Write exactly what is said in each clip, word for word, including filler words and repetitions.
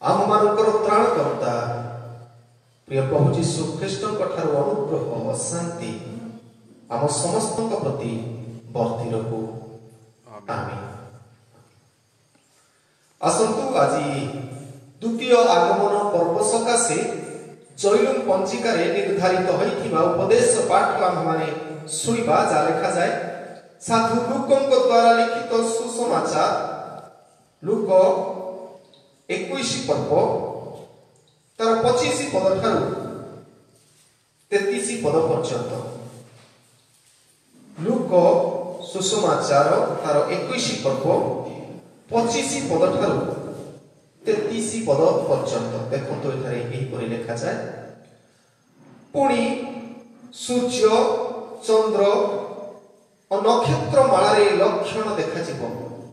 आम मानकर त्राणकर्ता प्रिय प्रभु जीशु ख्रीष्टों ठारू अनुग्रह शांति आम समस्त प्रति बर्ती रहू। आमीन। आसंतु आज द्वितीय आगमन पर्व सकाशे जैलुम पंजिका निर्धारित होइथिबा उपदेश पाठ आम माने सुनिबा जा लेखा जाए साधु लूकों द्वारा लिखित सुसमाचार लूक इक्कीस पर्व तार पच्चीस पद ठारू तैंतीस पद पर्यंत लूक सुसमाचार तार इक्कीस पर्व पच्चीस पद ठारू तैंतीस पद पर्यंत देखो यही लिखा जाए। पुणी सूर्य चंद्र और नक्षत्र मालारे लक्षण देखा जीवो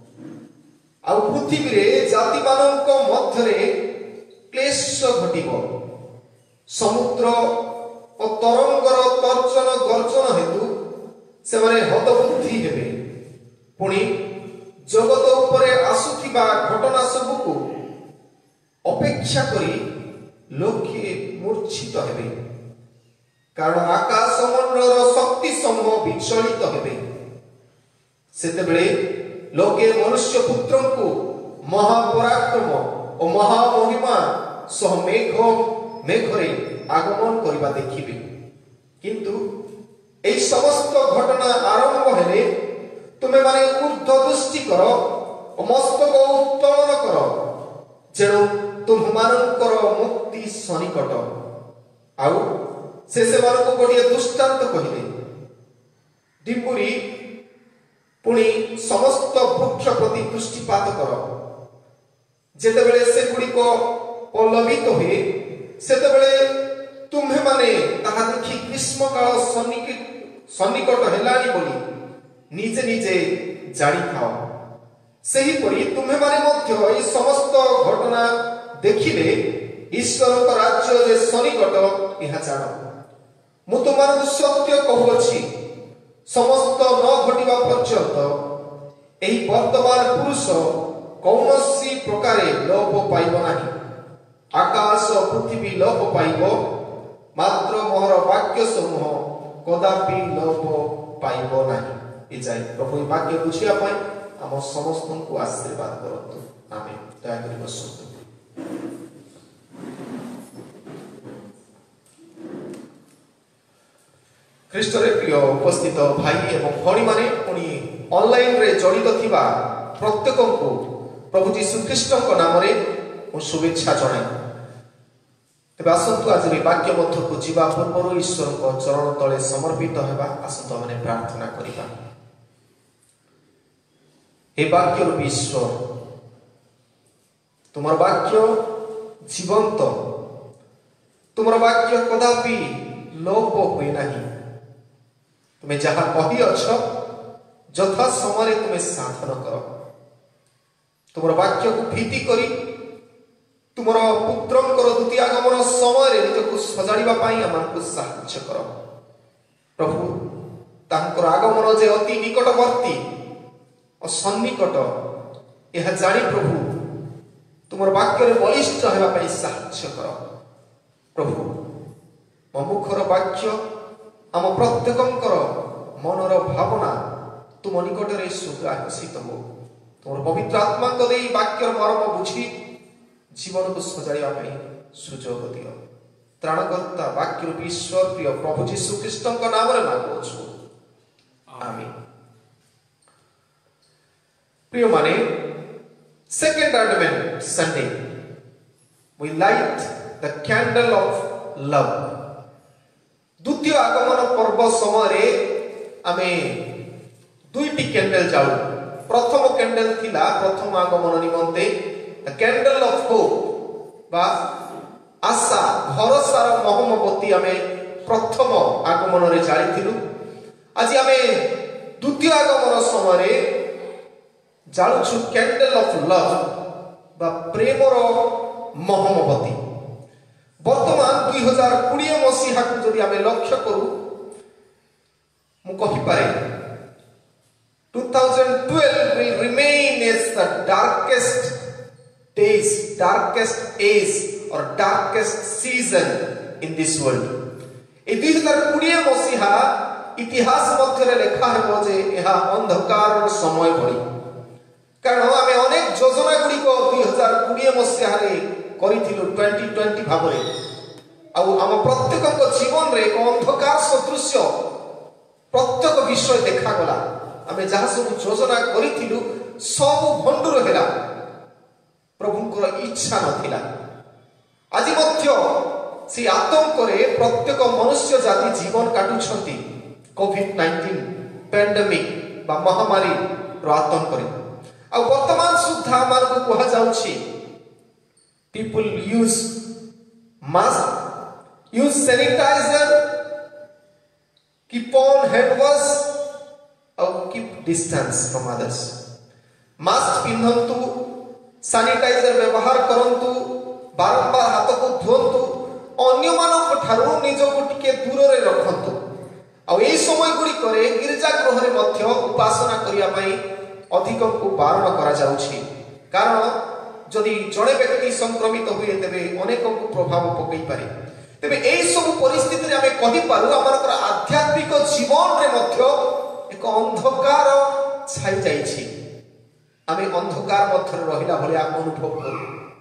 आ पृथ्वी रे जाति मानक मध्यरे क्लेश घटिबो समुद्र और तरंगर तर्जन गर्जन हेतु से माने हतबुद्धि हेबे। पुणी जगत उपरे आसुथिबा घटना सबको अपेक्षा करी लोके मूर्छित हेबे कारण आकाश मंडलर शक्ति समूह विचलित हेबे। सेतेबेले लोके मनुष्य पुत्र को महापराक्रम और महामहिमा सह मेघ मेघरे आगमन करबा देखिबे। किंतु एई समस्त घटना आरंभ हेले तुमे माने ऊर्ध्व दृष्टि कर और मस्तक उत्तोलन कर जेणु तुम मानकर मुक्ति सनिकट। आउ से से मानको गोटे दृष्टांत कहिले डिम्बुरी पुणी समस्त वृक्ष प्रति दृष्टिपात कर जेतेबेले से गुड़िक पल्लवित हुए सेतेबेले तुम्हे माने ताहा देखि ग्रीष्म काल सन्निकट सन्निकट हेलानी बोली निजे निजे जानी थाओ। सही परी तुम्हे माने मध्य ए समस्त घटना देखिले ईश्वर का राज्य जे सनिकट यह जान। मु तुमको सत्य कहूछि समस्त न घटिबा पर्यंत एही वर्तमान पुरुष कौनसी प्रकारे लोप पाइब नाही। आकाश पृथ्वी लोप पाइब मात्र मोहर वाक्य समूह कदापि लोप पाइब नाही। जाए प्रभु वाक्य बुझिया पाई आम समस्त को आशीर्वाद करतु। आमेन। दया करि बसतु। ख्रीष्ट रे प्रिय उपस्थित भाई एवं भणी माने पुणी ऑनलाइन रे जड़ित थिबा प्रत्येक को प्रभु जीशु ख्रीष्ट नाम रे शुभेच्छा जणाई। तेबे आसंतु आज वाक्य मध्य को जीवा पूर्व ईश्वर को चरण तले समर्पित हेबा। आसंतु माने प्रार्थना करिबा। हे वाक्य रूपी ईश्वर तुमर वाक्य जीवंत तुमर वाक्य कदापि लोप हुए नहीं। तुम्हें जहाँ कही अछ यथा समय तुम्हें साधन कर तुम वाक्य को भीति करी तुम पुत्रंकर द्वितीय आगमन समय निजक सजाड़ा आमको साहाय्य कर। प्रभु तांकर आगमन जे अति निकटवर्ती और सन्निकट यह जानी प्रभु तुम वाक्य बलिष्ठ होगापी साहाय्य कर। प्रभु मो मुखर वाक्य आम प्रत्येकंकर मनर भावना तुम निकटरे सुग्राहित हो। तुम पवित्र आत्मा को दे वाक्यर मर्म बुझी जीवन को सजाड़ा सुजोग दियो। त्राणकर्ता वाक्य रूपी ईश्वर प्रिय प्रभु जीशु ख्रीष्ट नाम रे मांगुछु। आमीन। प्रिय माने second advent Sunday we light the candle of love. द्वितीय आगमन पर्व समय आमे दुईटी कैंडल जाऊ। प्रथम कैंडल थिला प्रथम आगमन निमंते कैंडल ऑफ होप बा आशा भरोसार मोहमबती आमे प्रथम आगमन रे जारी थिलु। आज आमे द्वितीय आगमन समय जाळुछु कैंडल ऑफ लव बा प्रेमर मोहमबती। वर्तमान दुई हजार कोड़े मसीहा को जदि आमे लक्ष्य करू मु कहि पारे twenty twelve will remain as the darkest days, darkest age or darkest season in this world. ए दुई हजार कोड़े मसीहा इतिहास मध्य लेखा हेबो जे एहा अंधकार समय पड़ी कारण आमे अनेक योजना गुडी को दुई हजार कोड़े मसीहा रे करिथिलु ट्वेंटी ट्वेंटी भाबरे आउ हम प्रत्येक को जीवन रे एक अंधकार सदृश प्रत्येक विषय देखा गला आमे जहा सब योजना करिथिलु सब भंडुर हेला प्रभुंकर इच्छा नथिला आज मध्य से आतंक रे प्रत्येक मनुष्य जाति जीवन काटुछंती कोविड नाइंटीन पैंडेमिक बा महामारी रो आतंक रे आ वर्तमान सुद्धा मान को कहा जाउछि people use mask use sanitizer keep on hand wash or keep distance from others mask पिन्हंतु सैनिटाइजर व्यवहार करंतु बारंबार हाथ को धोंतु अन्य मानक ठारू निज को टिके दूर रे रखंतु आ एई समय गुडी करे गिरजा गृह रे मध्य उपासना करिया पई अधिक को बारण करा जाउछि कारण जदि जड़े व्यक्ति संक्रमित हुए तेबे अनेक को प्रभाव पकई पारे तेबे एई सब परिस्थिति रे हमें कहि पारु हमर आध्यात्मिक जीवन रे मध्य एक अंधकार छाई जाइछि आमे अंधकार मध्य रहिला भलिया अनुभव करू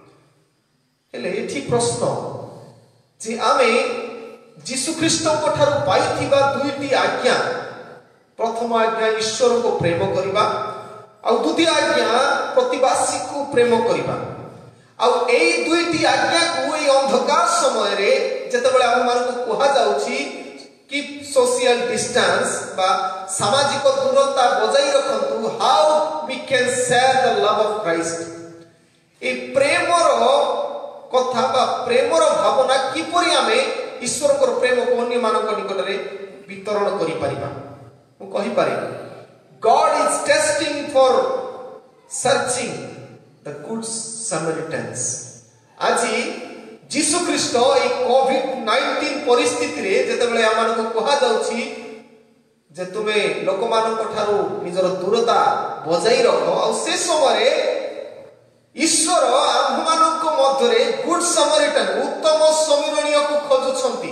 हेले एठी प्रश्न जे आमे यीशु ख्रीष्ट को ठारू पाइथिबा दुईटी आज्ञा प्रथम आज्ञा ईश्वर को प्रेम करिबा आ द्वितीय आज्ञा प्रतिवासी को प्रेम करिबा आ एई दुईटी आज्ञा को एई अंधकार समय रे जेतेबेले हम मान को कहा जाउछि कीप सोशल डिस्टेंस बा सामाजिक दूरता बजाई रखंतु how we can share the love of Christ ए प्रेमर कथा बा प्रेमर भावना किपरि आमे ईश्वर को प्रेम को अन्य मानक निकट रे वितरण करि परिबा मु कहि पारे God is testing for searching the good Samaritans आजी यीशु ख्रीष्ट ए कोविड नाइंटीन परिस्थिति रे जेतेबेले आमान को कहा जाउछि जे तुमे लोक मानक ठारू निजर दूरता बजाई रखो आ से समय रे ईश्वर आम्भमानक मध्य रे गुड समरिटन उत्तम समिरणीय को खोजुछंती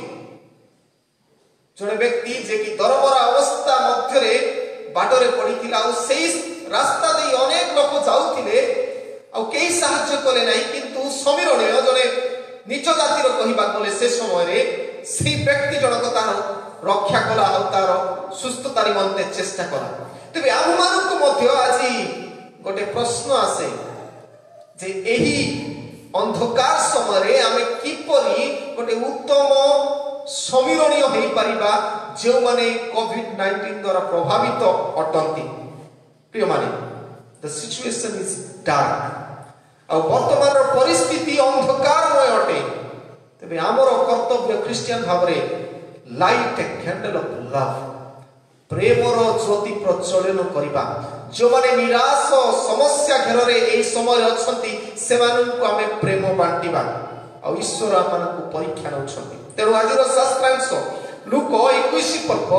जने व्यक्ति जे कि दरमरा अवस्था मध्य रे बाटरे पड़ीथिला आ सेई रास्ता दे अनेक लोक जाउथिले आ केई सहाय्य कले नाही किंतु समिरणीय जने निज जातिर कहिबा कले से समय रे सेई व्यक्ति जनक तार रक्षा कला आ तार सुस्थता निमंते चेष्टा करा तबे आम्भमानक मध्य आजी गोटे प्रश्न आसे जे एही अंधकार समय रे आमे किपरि गोटे उत्तम समिरणीय हेई परिबा जे माने कोविड नाइंटीन द्वारा प्रभावित अटंती प्रिय माने द सिचुएशन इज डार्क आ वर्तमान परिस्थिति अंधकारमय अटे तबे हमर कर्तव्य क्रिश्चियन भावरे light a candle of love प्रेमर ज्योति प्रज्वलन करिबा जो माने निराश समस्या घेर रे एई समय अछंती से मानन को हमें प्रेम बांटीबा आ ईश्वर हमन को परीक्षा नउछंती तेरो आजिर शास्त्रांश लूक इक्कीस पर्व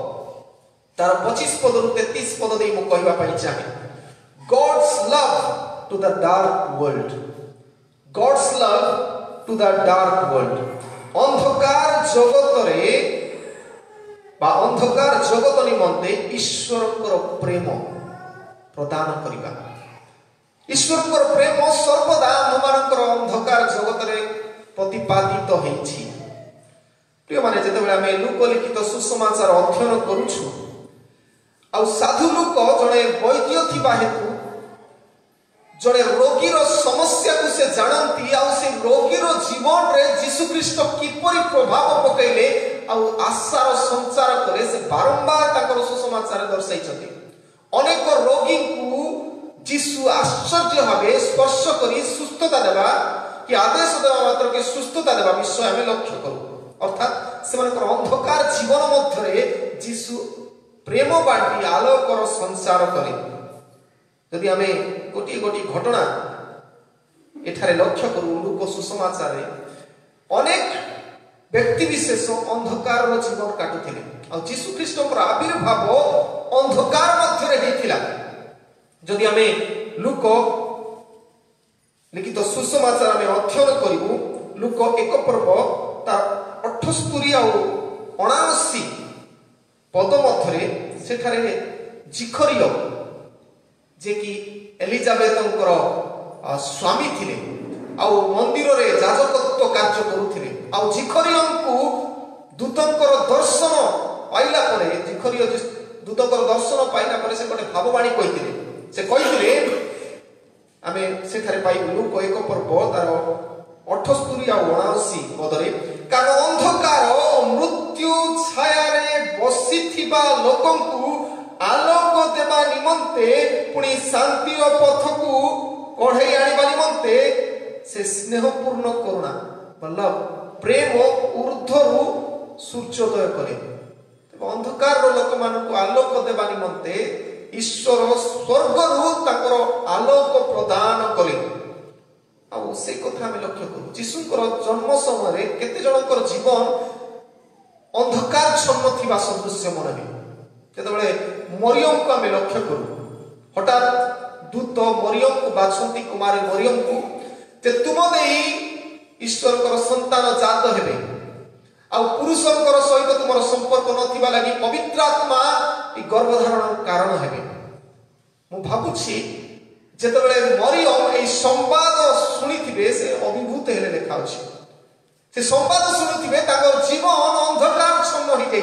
तार पच्चीस पद रु तैंतीस पद दे मु कहबा पई चाहे God's love to the dark world God's love to the dark world अंधकार जगत रे बा अंधकार जगत निमंते ईश्वरकर प्रेम प्रदान करिबा ईश्वरकर प्रेम सर्वदा हममानकर अंधकार जगत रे प्रतिपादित हेछि प्रिय माने जेतेबेले आमे लूक लिखित सुसमाचार अध्ययन करूछु आ साधु लोक जणे वैद्य थिबा हेतु जणे रोगीर समस्या को से जानंती आ से रोगीर जीवन रे यीशु ख्रीष्ट किपरि प्रभाव पकैले आ आशार संचार करे से बारंबार ताकर सुसमाचार दर्शाई छथि अनेक रोगी को यीशु आश्चर्य भावे स्पर्श करी सुस्थता देबा कि आदेश देबा मात्र के सुस्थता देबा विषय हमें लक्ष्य करू अर्थात सेमानकर अंधकार जीवन मध्य रे यीशु प्रेम बांटी आलोकर संसार करे यदि हमें गोटी गोटी घटना एठारे लक्ष्य करू लूक सुसमाचार रे अनेक व्यक्ति विशेष अंधकार रो जीवन काटुथिले आ यीशु ख्रीष्टकर आविर्भाव अंधकार मध्य रे हेतिला जदि हमें लूक लिखित सुसमाचार आम अध्ययन करूँ लुक एक पर्व तार अठस्तरी अणाशी पद मध्य सेठारे जिखरिय जे कि एलिजाबेथंकर स्वामी थिले आउ मंदिर रे याजकत्व कार्य करुथिले आउ जिखरियंकु दूतंकर दर्शन पाइला परे जिखरिय दूतंकर दर्शन पाइला परे से गोटे भाववाणी कहिथिले से कहिथिले आमे सेठारे पाइबु लुक एक पर्व तार अठस्तरी अणाशी पदरे कारण अंधकार मृत्यु छाया रे बसिथिबा लोकंकु आलोक देवा निमंते पुणी शांति पथ को कढ़ई आनिबा निमंते से स्नेहपूर्ण करुणा मतलब प्रेम ऊर्ध्वरु सूर्योदय करे अंधकार लोक मानक आलोक देवा निमंते ईश्वर स्वर्गरु ताकर आलोक प्रदान कले आ से कथा आम लक्ष्य करूँ जीशुकर जन्म समय केते जनकर जीवन अंधकार छन्न थिबा सदृश्य मन हुए जेतबेले मरियम को आम लक्ष्य करूँ हठात दूत मरियम को बाछंती कुमारी मरियम को जे तुम देई ईश्वर कर संतान जात हेबे आ पुरुषंकर सहित तुमर संपर्क नथिबा लागि पवित्र आत्मा ई गर्भधारण कारण हेबे मु भाबुछि जेतबेले मरियम ए संवाद सुनिथिबे से अभिभूत हेले लेखा अछि से संवाद सुनिथिबे ताकर जीवन अंधकार छन्न होई जाय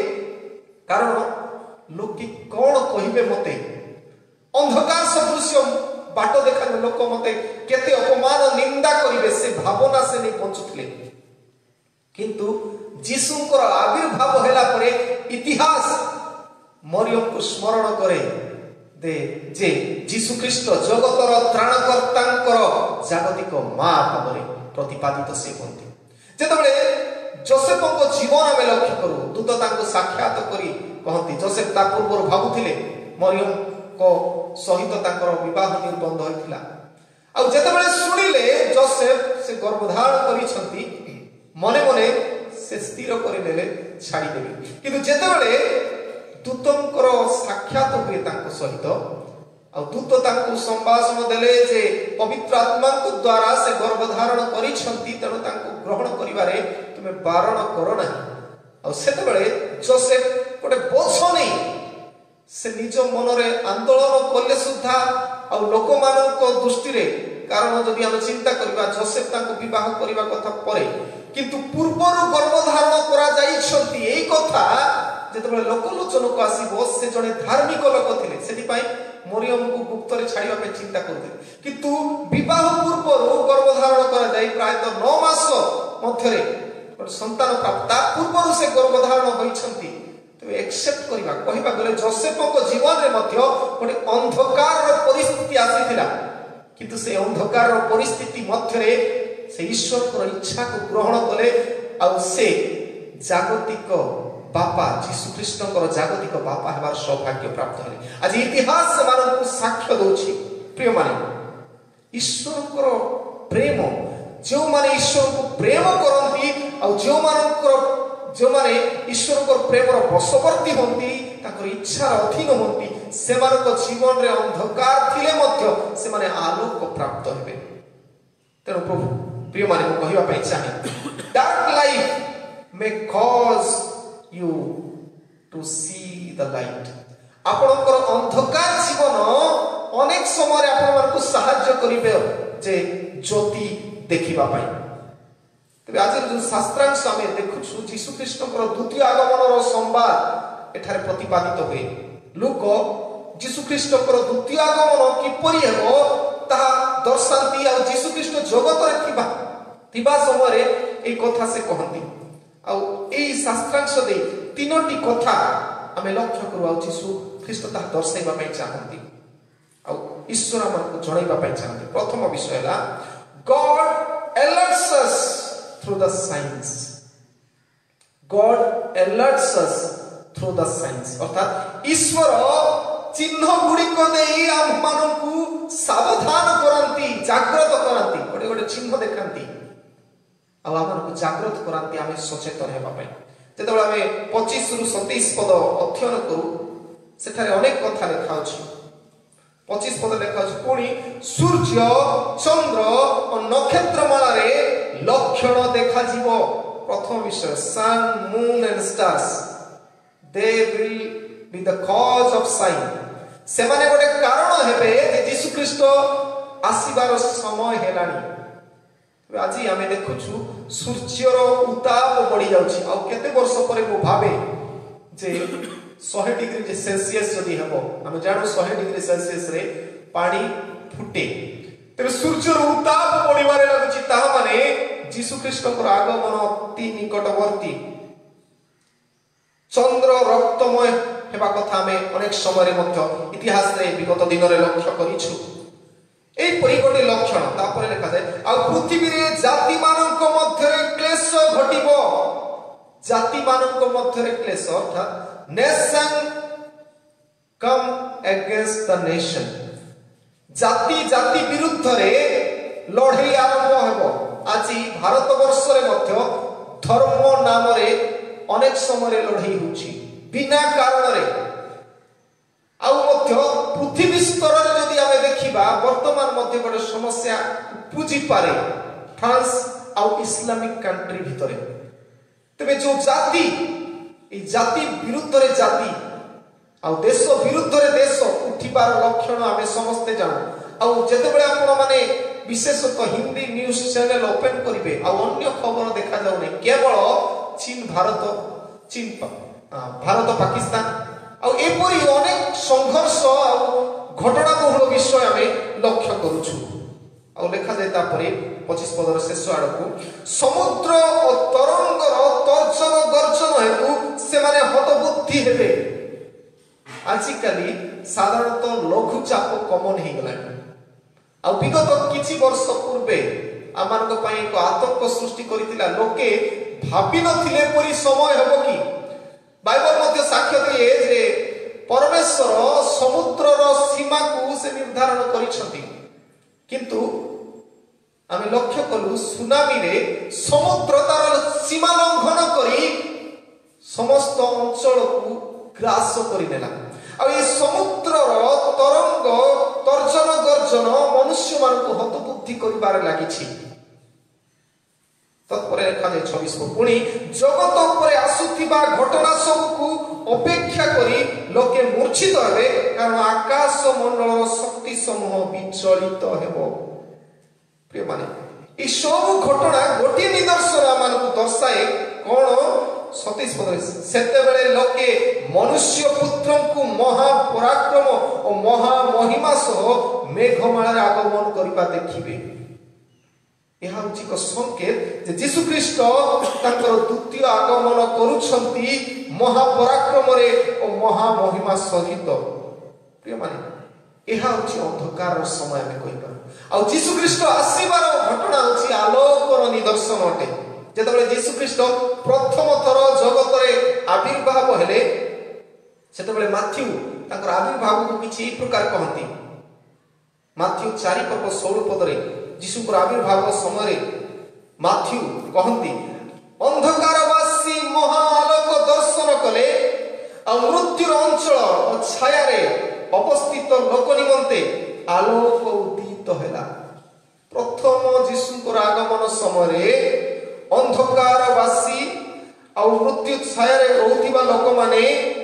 कारण लोक की कौन कहिबे मते अंधकार सदृश्य बाट देखा लोक मते केते अपमान निंदा करिवे से भावना से नहीं पहुंचुथिले किंतु जीशुंकर आविर्भाव हेला परे इतिहास मरियम को स्मरण करे दे जे जीशु ख्रीष्ट जगतर त्राणकर्तांकर जागतिक मां भावरे प्रतिपादित से होंती जेतबेले जोसेफक जीवन आमे लक्ष्य करू दूत तांको साक्षात करी कहती जोसेफ ता पूर्व भाबुथिले मरियम को सहित तांकर विवाह निर्बंध होइथिला आ जेतबेले सुनिले जोसेफ से गर्भधारण करिसंती मने मने से स्थिर करि लेले छाडी देबे किंतु जेतबेले दूतंकर साक्षात हुए तांको सहित आ दूत तांको संभाषण देले जे पवित्र आत्मा को द्वारा से गर्भधारण करिसंती तेणु तांको ग्रहण करिवारे तुमे बारण करो नाही आ सेतबेले जोसेफ गोटे बोझ नहीं से निज मनरे आंदोलन कले सुद्धा आ लोक मानक दृष्टि रे कारण जदि हम चिंता करबा जोसेफ तांको विवाह करबा कथा परे किंतु पूर्वरु गर्भधारण करा जाई छंती एई कथा जेतबेले लोकलोचन को आसीबो से जने धार्मिक लोक थिले सेति पई मरियम को गुप्त रे छाड़िबा पे चिंता करथिले किंतु विवाह पूर्वरु गर्भधारण करा जाई प्राय तो नौ मास मध्य रे संतान प्राप्त पूर्वरु से गर्भधारण होई छंती तो एक्सेप्ट करबा कहिबा गले जोसेफ को जीवन रे मध्य गोटे अंधकार रो परिस्थिति आसीथिला किंतु से अंधकार रो परिस्थिति मध्य रे से ईश्वर को इच्छा को ग्रहण कले आ से जागतिक बापा जीशु कृष्णकर जागतिक बापा हेबार सौभाग्य प्राप्त हेले आज इतिहास मान को साक्ष्य दोछि प्रिय माने ईश्वरकर प्रेम जो माने ईश्वर को प्रेम करंती आ जो मानकर जो माने ईश्वरकर प्रेमर वशवर्ती होंती ताकर इच्छार अधीन होंती से मानक जीवन रे अंधकार थिले मध्य से माने आलोक प्राप्त हेबे तेणु प्रभु प्रिय माने को कहिबा पई चाहे dark life may cause you to see the light आपनकर अंधकार जीवन अनेक समय आपण मानकु सहाय्य करिवे जे ज्योति देखिबा पाई तबे आज जो शास्त्रांश हमें देखुछु जीशु कृष्णकर द्वितीय आगमनर संवाद एठारे प्रतिपादित होए लोक जीशु कृष्णकर द्वितीय आगमन किपरि हेबो ता दर्शांती आ जीशु कृष्ण जगत रे थिबा थिबा समय रे ए कथा से कहंती आ ए शास्त्रांश दे तीनोटी कथा आमे लक्ष्य करू आ जीशु ख्रीष्ट ता दर्शाइबा पई चाहंती आ ईश्वर हमको जणाइबा पई चाहंती प्रथम विषय हला God alerts us through the science God alerts us through the science अर्थात ईश्वर चिन्ह गुडी को देई हम मानकु सावधान करंती जागृत करंती गोटे गोटे चिन्ह देखांती आ हमको जागृत करांती आमे सचेतन हेबा पई जेतबेला आमे पच्चीस रु सत्ताईस पद अध्ययन करू सेठारे अनेक कथा लिखा अछि पच्चीस पद लिखा अछि पुणी सूर्य चंद्र और देखा जीवो प्रथम विषय sun moon and stars they will be the cause of sign से माने गोटे कारण हेबे जे यीशु ख्रीष्ट आसीबार समय हेलानी आज आम देखुछु सूर्यर उताप बढ़ी जाउछि आ केते वर्ष पर मु भावे जे सौ डिग्री सेल्सियस जदि हेबो हम जानू सौ डिग्री सेल्सियस रे पानी फुटे तेरे सूर्यर उताप बढ़िबारे लागुछि ताहा माने यीशु ख्रीष्टकर आगमन अति निकटवर्ती चंद्र रक्तमय हेबा कथा में अनेक समय मध्य इतिहास रे विगत दिन रे लक्ष्य करिछु এই পরি গোটে লক্ষণ তারপরে লেখা যায় আর পৃথিবীরে জাতি মানক মধ্যে ক্লেশ ঘটিব জাতি মানক মধ্যে ক্লেশ অর্থাৎ nation come against the nation জাতি জাতি বিরুদ্ধে লড়াই আরম্ভ ହେବ আজি ভারতবর্ষরে মধ্য ধর্ম নামরে অনেক সময় লড়াই হচ্ছে বিনা কারণে आउ मध्य पृथ्वी स्तर रे जदि आमे देखिबा वर्तमान मध्य गोटे समस्या पूजी पारे फ्रांस आउ इस्लामिक कंट्री भितरे तबे जो जाति ए जाति विरुद्ध रे जाति आउ देश विरुद्ध रे देश उठिबार लक्षण आमे समस्त जानु आउ जते बेले आपण माने विशेषतः हिंदी न्यूज चैनल ओपन करिवे आउ अन्य खबर देखा जाउ नै केवल चीन भारत चीन भारत पाकिस्तान आ एपरी अनेक संघर्ष घटना बहुल विषय आम लक्ष्य करुछु आ लेखा जाए तापरे पच्चीस पदर शेष आड़क समुद्र और तरंगर तर्जन गर्जन हेतु से माने हतबुद्धि हेबे आजिकाली साधारणतः लघुचाप कमन हो गला आ विगत किछि वर्ष पूर्वे आमानक पई एक आतंक सृष्टि करितिला लोके भाबी नथिले परी समय हेबो कि बाइबल मध्य साक्ष्य दिए जे परमेश्वर समुद्रर सीमा को से निर्धारण करिसथि किंतु आमे लक्ष्य कलु सुनामी रे समुद्र तार सीमा लंघन करी समस्त अंचल को ग्रास करि नेला आ ए समुद्रर तरंग तर्जन गर्जन मनुष्य मान को हतबुद्धि करिबार लागिछि तत्पर लिखा जाए छब्बीस को पुणी जगत उपरे आसुथिबा घटना सब को अपेक्षा करी लोके मूर्छित हेबे कारण आकाश मंडल शक्ति समूह विचलित हेबो प्रिय माने ई सब घटना गोटे निदर्शन आमान को दर्शाए कोन सत्ताईस पद सेते बेले लोके मनुष्य पुत्र को महा पराक्रम और महा महिमा सह मेघमाला रे आगमन करिबा देखिबे यह हूँ एक संकेत जे यीशु ख्रीष्ट तांकर द्वितीय आगमन करुछंती महापराक्रम रे और महामहिमा सहित प्रिय माने यह हूँ अंधकार समय में कहि पार आ यीशु ख्रीष्ट आसीबार घटना हूँ आलोकर निदर्शन अटे जेतबेले यीशु ख्रीष्ट प्रथम थर जगत रे आविर्भाव हेले सेतबेले माथ्यू तांकर आविर्भाव को किछि प्रकार कहंती माथ्यू चार पर्व सोलह पद रे यीशु को आविर्भाव समय माथ्यू कहती अंधकारवासी महाआलोक दर्शन कले आ मृत्युर अंचल और छाया रे अवस्थित लोक निमंते आलोक उदित हैला प्रथम यीशु को आगमन समय अंधकारवासी आ मृत्यु छाया रे रहउथिबा लोक माने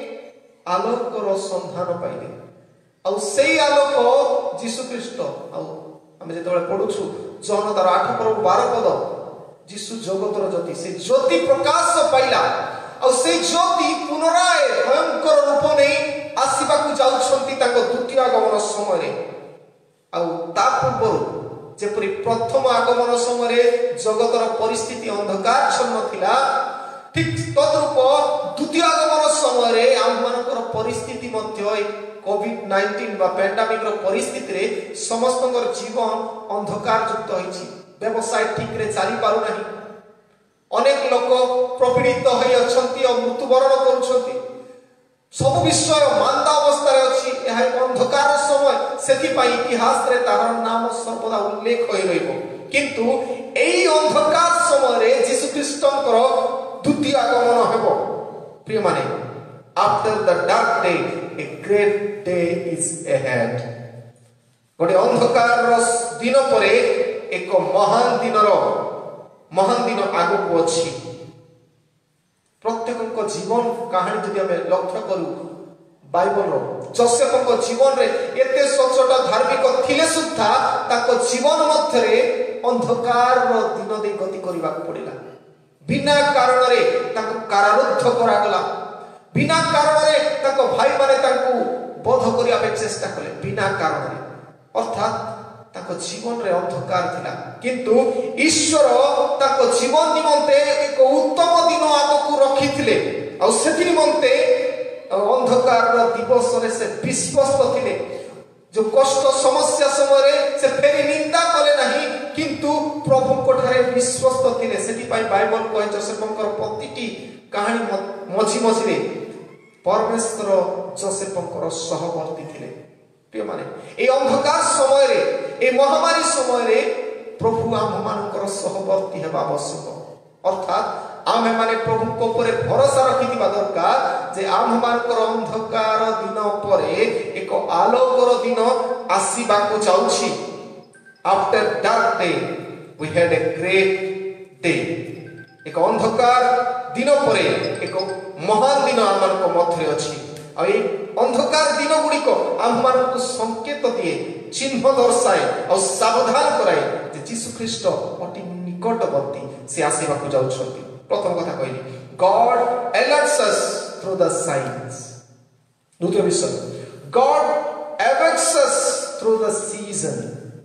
आलोकर संधान पाइले आ सेई आलोक यीशु ख्रीष्ट आ आमे जेतबेले पढुछु जन तार आठ पर्व बारह पद यीशु जगतर ज्योति से ज्योति प्रकाश पाइला और से ज्योति पुनराय भयंकर रूप नै आसीबा को जाउछंती ताको द्वितीय आगमन समय रे आ ता पूर्व जेपरि प्रथम आगमन समय रे जगतर परिस्थिति अंधकार छन्न थिला ठीक तद्रूप द्वितीय आगमन समय रे आम मानकर परिस्थिति मध्य कोविड नाइंटीन बा पैंडेमिक रो परिस्थिति रे समस्तकर जीवन अंधकार युक्त होइछि व्यवसाय ठीक रे चली पारु नाही अनेक लोक प्रपीड़ित होई अछंती और मृत्युवरण करूछंती सब विषय मांदा अवस्था रे अछि एहा अंधकार समय सेति पई इतिहास रे तार नाम सर्वदा उल्लेख होई रहइबो किंतु एई अंधकार समय रे यीशु ख्रीष्टकर द्वितीय आगमन हेबो प्रिय माने after the dark day a great day is ahead गोटे अंधकार दिन परे एक महान दिन रो महान दिन आग को अच्छी प्रत्येक जीवन कहानी जदि आम लक्ष्य करूँ बाइबल जोसेफ जीवन रे एते सचोट धार्मिक थिले सुद्धा ताको जीवन मध्य अंधकार दिन दे गति करने पड़ा बिना कारण रे ताको कारारुद्ध करागला बिना कारण रे ताको भाई माने ताको बोध करने चेष्टा कले बिना कारण रे अर्थात ताको जीवन रे अंधकार थिला किंतु ईश्वर ताको जीवन निमंते एक उत्तम दिन आगको रखिथिले आ सेति निमंते अंधकार दिवस रे से विश्वस्त थिले जो कष्ट समस्या समय से फेरी निंदा कले नहीं किंतु प्रभु कोठारे विश्वस्त थिले सेति पाई बाइबल कहे जोसेफंकर प्रतिटी कहानी मझी मझी रे परमेश्वर जोसेफंकर सहवर्ती थिले प्रिय माने ए अंधकार समय रे ए महामारी समय रे प्रभु आम मानकर सहवर्ती हेबा आवश्यक अर्थात आमे माने प्रभु को ऊपर भरोसा रखिथिबा दरकार जे आम मानकर अंधकार दिन परे एक आलोकर दिन आसीबा को जाउछि after dark day we had a great day एक अंधकार दिन परे एक महान दिन आम मानक मध्य अछि आ ए अंधकार दिन गुड़िक आम मानक संकेत दिए चिन्ह दर्शाए और सावधान कराए जे यीशु ख्रीष्ट अति निकटवर्ती से आसीबा को जाउछंती प्रथम कथा कहली God alerts us through the science द्वितीय विषय God awakes us through the season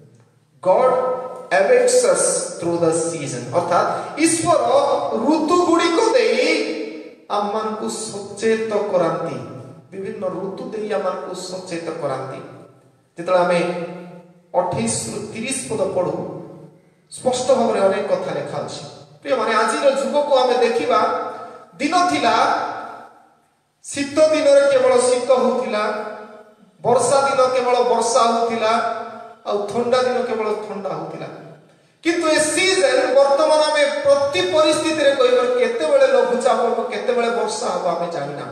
God awakes us through the season अर्थात ईश्वर ऋतु गुड़ी को देई आमान को सचेत करांती विभिन्न ऋतु देई आमान को सचेत करांती जेतला हमें अट्ठाईस तीस पद पढ़ू स्पष्ट भाव में अनेक कथा लिखा अछि प्रिय माने आज जुग को आम देखा दिन थिला शीत दिन केवल शीत होतिला वर्षा दिन केवल वर्षा होतिला आ ठंडा दिन केवल ठंडा होतिला किंतु ए सीजन वर्तमान आम प्रति परिस्थिति रे कहबो केते बेले लघुचाप हो केते बेले वर्षा हो आम जानिना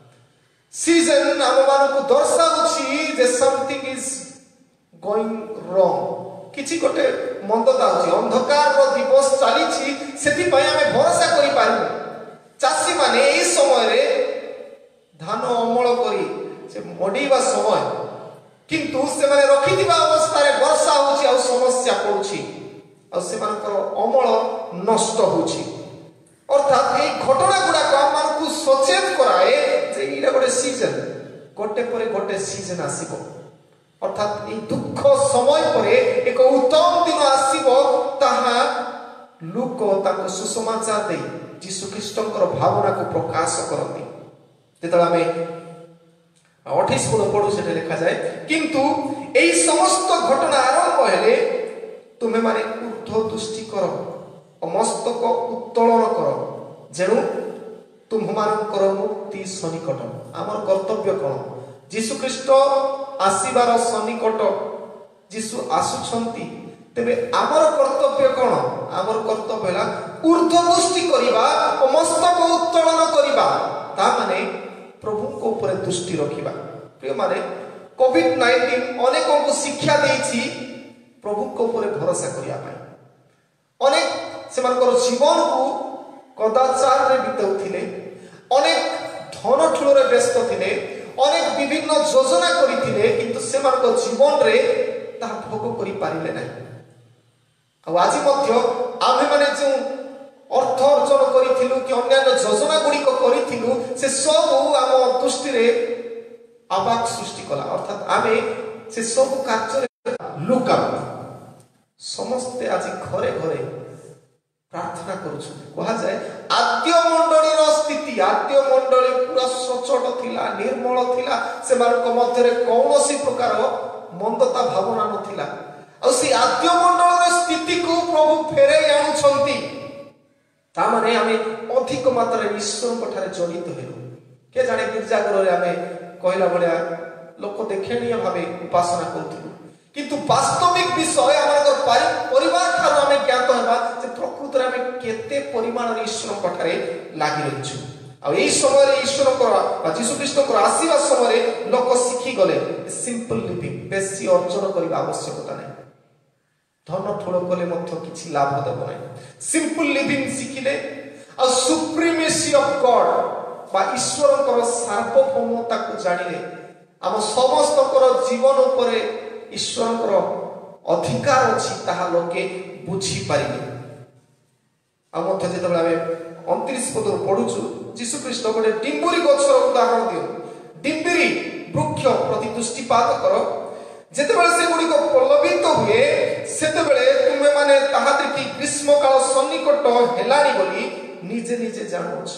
सीजन आम मानक दर्शाउछि जे समथिंग इज गोइंग रॉन्ग किछि गोटे मंदता होछि अंधकार रो दिवस चलीछि सेति पय हमें भरोसा करि पारु चासी माने ए समय रे धान अमल करी से मडीबा समय किंतु से माने रखिदिबा अवस्था रे वर्षा होछि आ समस्या पड़ुछि आ से मानकर अमल नष्ट होछि अर्थात ए घटना गुडा को मानकु सचेत कराए जे इला गोटे सीजन गोटे परे गोटे सीजन आसीबो अर्थात ए दुख समय परे एक उत्तम दिन आसीबो ताहा लोक ताको सुसमाचार दे यीशु ख्रीष्टंकर भावना को प्रकाश करती जेतला में अट्ठाईस पद पढ़ू से लिखा जाए किंतु एई समस्त घटना आरंभ हेले तुमे माने ऊर्ध्व दृष्टि करो और मस्तक उत्तोलन करो जेनु तुम मानकर मुक्ति सनिकट आमर कर्तव्य कौन यीशु ख्रीष्ट आसीबार सनिकट यीशु आसुछंती तेबे आमर कर्तव्य कौन आमर कर्तव्य है ऊर्ध्व दृष्टि करिबा और मस्तक उत्तोलन करिबा ता माने प्रभु को ऊपर दृष्टि रखिबा प्रिय माने कोविड नाइनटीन अनेकों को शिक्षा देछि प्रभु को ऊपर भरोसा करिया पाई अनेक सेमानकर जीवन को कदाचार रे बिताउथिले अनेक धन ठुलो रे व्यस्त थिले अनेक विभिन्न योजना करिथिले किंतु सेमानकर जीवन रे ता भोग करि पारिले नै आ आज मध्य आमे माने जो अर्थ अर्जन करिथिलु कि अन्य योजना गुडी को करिथिलु से सब आम दृष्टि रे आवाक सृष्टि कला अर्थात आमे से सब कार्य लुका समस्त आज घरे घरे प्रार्थना करूछु कहा जाए आद्य मंडलीर स्थिति आद्य मंडली पूरा सचोट थिला निर्मल थिला से मानक मध्य रे कौनसी प्रकार मंदता भावना नथिला और से आद्य मंडलीर स्थिति को प्रभु फेरे आनुछंती ता माने हमें अधिक मात्रा ईश्वर पठारे जड़ित हेलु के जाने गिरजाघर रे हमें कहला बलिया लोक देखणीय भावे उपासना करथुलु किंतु वास्तविक विषय हमार परिवार ठार आम ज्ञात होगा प्रकृत में केते परिमाण ईश्वर पठारे लगी रही आई समय ईश्वर जीशु ख्रीष्ट आसवा समय लोक शिखी गले सिंपल लिविंग बेसी अर्जन करने आवश्यकता नहीं धन ठोड़ कले कि लाभ देव ना सिंपल लिविंग शिखिले आ सुप्रीमेसी ऑफ गॉड बा ईश्वर सार्वभौमता को जानिले आम समस्त जीवन उपरे ईश्वर अधिकार अच्छी ताहा लोके बुझी पारे आम उनतीस पद पढ़ुचु जीशु ख्रीष्ट गोटे डिम्बुरी गछर उदाहरण दियो डिम्बिरी वृक्ष प्रति दृष्टिपात कर जेतेबेले से गुडी को पल्लवित हुए सेतेबेले तुमे माने ताहा देखि ग्रीष्म काल सन्निकट हेलानी बोली निजे निजे जानुछ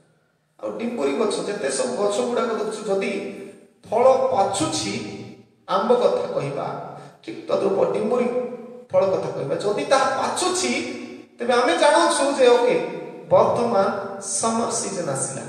आ डिम्बुरी गछ जेते सब गछ गुडा को देखछु जदी फल पाछुछि आंब कथा कहिबा ठीक तद्रूप डिम्बुरी फल कथा कहिबा जदी ताहा पाछुछि तबे आमे जानुछु जे ओके वर्तमान समर सीजन आसिला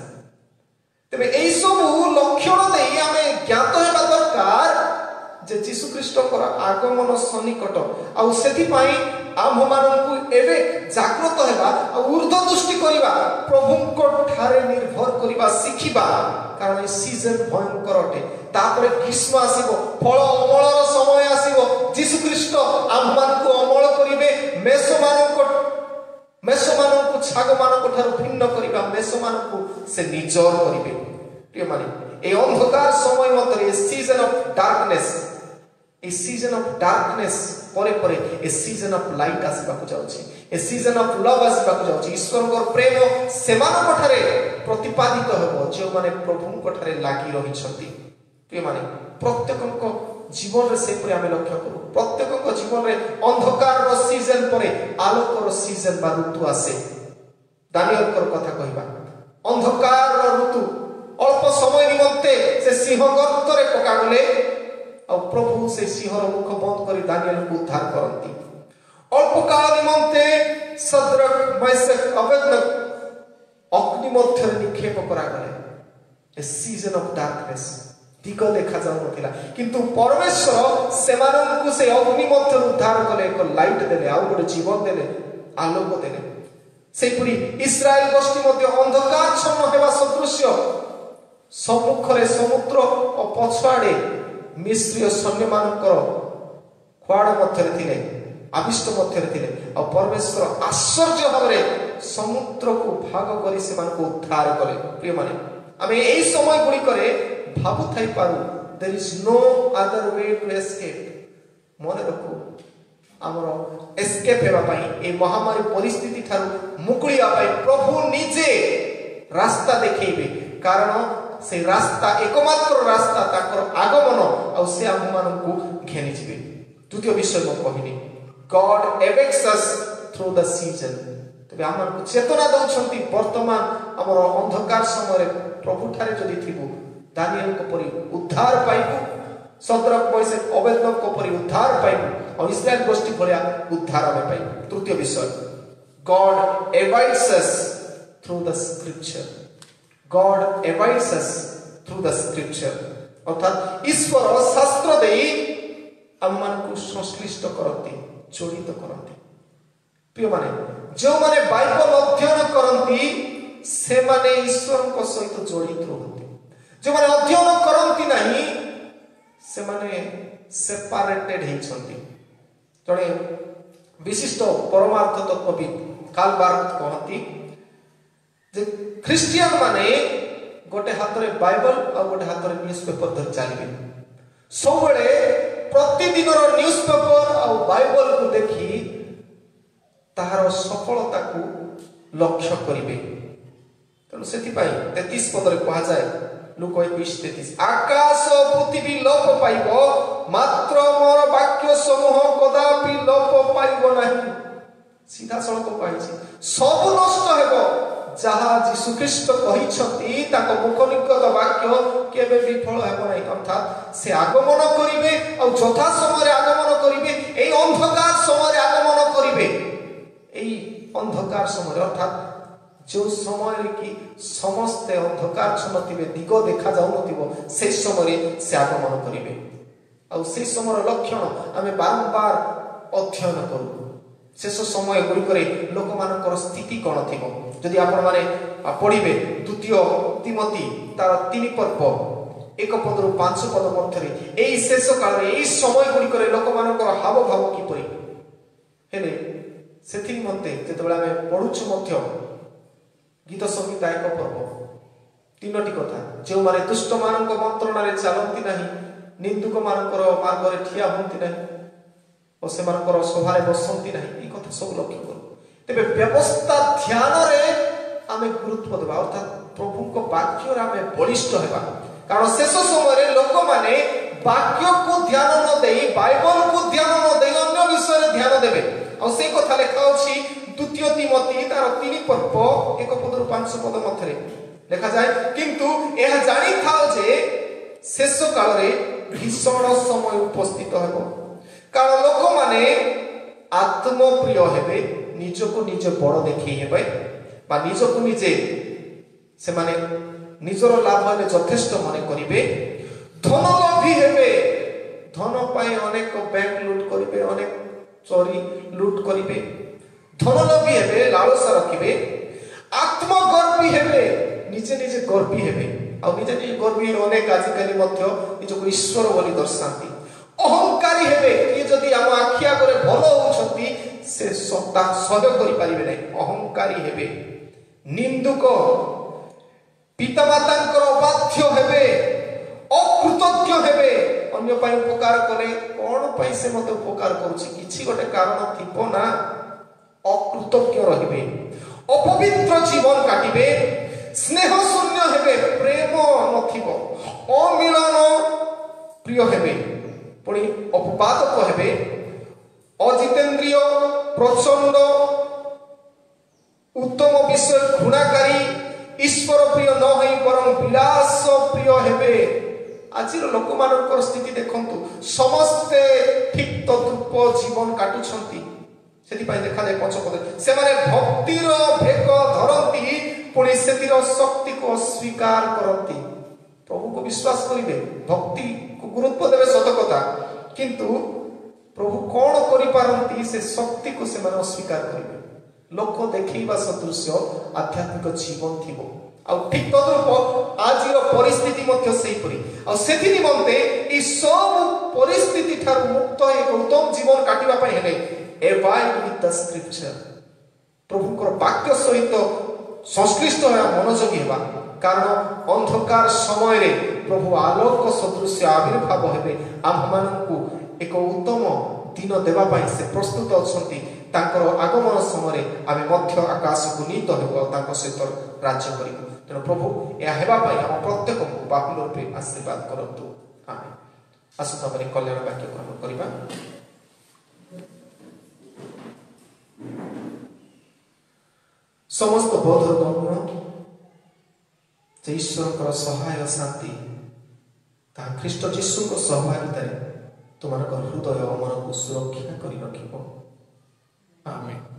तबे एई सब लक्षण देई आमे ज्ञात हेबा दरकार जे जीशु ख्रीष्टकर आगमन सन्निकट आ सेथि पई आम माननकु एबे जागृत हेबा आ ऊर्ध्व दृष्टि करिबा प्रभुको ठारे निर्भर करिबा सिखिबा कारण ए सीजन भयंकर अटे तापर ग्रीष्म आसीबो फल अमलर समय आसीबो जीशु ख्रीष्ट आम माननकु अमल करिवे मेष माननको मेष माननको छाग मानको ठार भिन्न करिबा मेष मानको से निजर करिवे प्रिय माने ए अंधकार समय मते a season of darkness a season of darkness परे परे ए सीजन ऑफ लाइट आसीबा को जाउछि ए सीजन ऑफ लव आसीबा को जाउछि ईश्वरकर प्रेम सेमानको ठारे प्रतिपादित हेबो जे माने प्रभुको ठारे लागि रहि छथि प्रिय माने प्रत्येकको जीवन रे से परे आमे लक्ष्य करू प्रत्येकको जीवन रे अंधकार रो सीजन परे आलोक रो सीजन बा ऋतु आसे दानियल कर कथा कहिबा अंधकार रो ऋतु अल्प समय निमंते से सिंह गर्त रे पकागले आ प्रभु से सिंहर मुख बंद करी दानियल को उद्धार करंती अल्प काल निमंते सद्रक मैशक अबेदनगो अग्नि मध्य निक्षेप करा गले ए सीजन ऑफ डार्कनेस दिग देखा जाउ नथिला किंतु परमेश्वर सेमाननकु से अग्नि मध्य उद्धार कले एक लाइट देले आ गोटे जीवन देले आलोक देले सेपुरी इस्राएल गोष्ठी मध्य अंधकार छन्न हेबा सदृश्य सम्मुखरे समुद्र और पछाड़े मिस्रीय सैन्य मानकर खुआड़ मध्य थिले आविष्ट मध्य थिले और परमेश्वर आश्चर्य भावरे समुद्र को भाग करी से मान को उद्धार कले प्रिय माने आमे एई समय गुडी करे भाबु थाई पारु there is no other way to escape मने रखो हमरो एस्केप हेबा पई ए महामारी परिस्थिति थारु मुकुलिया पई प्रभु निजे रास्ता देखैबे कारण से रास्ता एकमात्र रास्ता ताकर आगमन आ से हम मानन को घेनि जिबे द्वितीय विषय म कहिनी God awakes us through the season तबे हमन को चेतना दउछंती वर्तमान हमर अंधकार समय रे प्रभु ठारे जदी थिबो दानियल को परि उद्धार पाइबो सद्रक मैशक अबेदनगो को परि उद्धार पाइबो और इस्राएल गोष्ठी भलिया उद्धार हम पाइबो तृतीय विषय God abides us through the scripture God abides us through the scripture अर्थात ईश्वर शास्त्र देई हम मन को संश्लिष्ट करती जोड़ित करती प्रिय माने जो माने बाइबल अध्ययन करती से माने ईश्वर को सहित जोड़ित रहती जो माने अध्ययन करती नहीं से माने सेपरेटेड हे छंती जणे विशिष्ट परमार्थ तत्वविद कार्ल बार्थ कहती जे ख्रिस्टियन माने गोटे हाथ रे बाइबल और गोटे हाथ रे न्यूज़पेपर धर चलिबे सबले प्रतिदिन रो न्यूज़पेपर और बाइबल को देखि ताहार सफलता को लक्ष्य करिवे तनु सेति पई तैंतीस पद रे कहा जाय लूक इक्कीस तैंतीस आकाश पृथ्वी लोप पाइबो मात्र मोर वाक्य समूह कदापि लोप पाइबो नाही सीधा सड़क पाइछि सब नष्ट हेबो जहा जीशु ख्रीष्ट कहि छथि ताको मुख निगत वाक्य केबे विफल हेबो नै अर्थात से आगमन करिवे और यथा समय आगमन करिवे एई अंधकार समय आगमन करिवे एई अंधकार समय अर्थात जो समय कि समस्त अंधकार छनथिबे दिग देखा जाउ नथिबो से समय से आगमन करिवे और से समय लक्षण आमे बारंबार अध्ययन करू शेष समय गुड़िक लोक मान स्थिति कौन थी जदि आपण माने पढ़िबे द्वितीय तिमोथी तार तीन पर्व एक पद रु पांच पद मध्य शेष काल समय गुड़िक लोक मान हाव भाव किपरि हेले से मते जिते आम पढ़ुचु गीत संगीत एक पर्व तीनोटी कथा जो माने दुष्ट मान मंत्रणा चलती ना निंदुक मानकर मार्ग ठिया हमें ना और से सभारे बसती ना ये कथा सब लक्ष्य करूँ तेरे व्यवस्था ध्यान आम गुरुत्व देवा अर्थात प्रभु वाक्य आम बलिष्ठ होगा कारण शेष समय लोक मैंने वाक्य को ध्यान न दे बाइबल को ध्यान न दे अन्य विषय ध्यान देवे और से कथा लिखा अच्छी द्वितीय तिमोथी तार तीन पर्व एक पद पांच पद मध्य लिखा जाए किंतु यह जानी था जे शेष काल में भीषण समय उपस्थित हो कारण लोक माने आत्मप्रिय हेबे निजको निज बड़ देखी हेबे बा निजको निजे से माने निजर लाभ में यथेष्ट मन करिवे धन लोभी हेबे धन पाए अनेक बैंक लूट करिवे अनेक चोरी लूट करिवे धन लोभी हेबे लालसा रखिवे आत्मगर्वी हेबे निजे निजे गर्वी हेबे और निजे निजे गर्वी अनेक आजिकाली मध्य निजको ईश्वर बोली दर्शाती अहंकारी हेबे कि जदि आम आखि आगे भल होउछंती से सत्ता सहयोग करि परिबे नै अहंकारी हेबे निंदुक पितामातांकर अबाध्य हेबे अकृतज्ञ हेबे अन्य पाई उपकार कले कोन पाई से मते उपकार करूछि किछि गोटे कारण थिबो ना अकृतज्ञ रहिबे अपवित्र जीवन काटिबे स्नेह शून्य हेबे प्रेम नथिबो अमिलन प्रिय हेबे पुणी अपवादक हेबे अजितेन्द्रिय प्रचंड उत्तम विषय घृणाकारी ईश्वर प्रिय न होई बरं विलास प्रिय हेबे आज लोक मानकर स्थिति देखंतु समस्ते ठीक तद्रूप जीवन काटुछंती सेति पाई देखा जाय पंचपद से माने भक्तिर भेक धरंती पुणी सेतिर शक्ति को अस्वीकार करंती प्रभु को विश्वास करिवे भक्ति को गुरुत्व देवे सत कथा किंतु प्रभु कौन करि पारंती से शक्ति को से माने अस्वीकार करिवे लोक देखैबा सदृश आध्यात्मिक जीवन थिबो आ ठीक तद्रूप आज परिस्थिति मध्य सेही परि आ सेति निमंते ई सब परिस्थिति ठार मुक्त एक उत्तम जीवन काटिबा पई हेले एवाइड विथ द स्क्रिप्चर प्रभु को वाक्य सहित संश्लिष्ट होया मनोयोगी हेबा कारण अंधकार समय रे प्रभु आलोक सदृश आविर्भाव हेबे आम मानकु एक उत्तम दिन देवा पाई से प्रस्तुत अछंती तांकर आगमन समय आमे मध्य आकाश को नीत हेबो तांको सहित राज्य करिबो तेणु प्रभु या हेबा पाई हम प्रत्येक को बाहुल रूपे आशीर्वाद करंतु आमेन आसु तमरे कल्याण वाक्य ग्रहण करिबा समस्त बोध गम्य जे ईश्वर सहाय शांति ता ख्रीष्ट जीशु को सहभागिता तुम हृदय मन को सुरक्षा कर रखिब आमेन।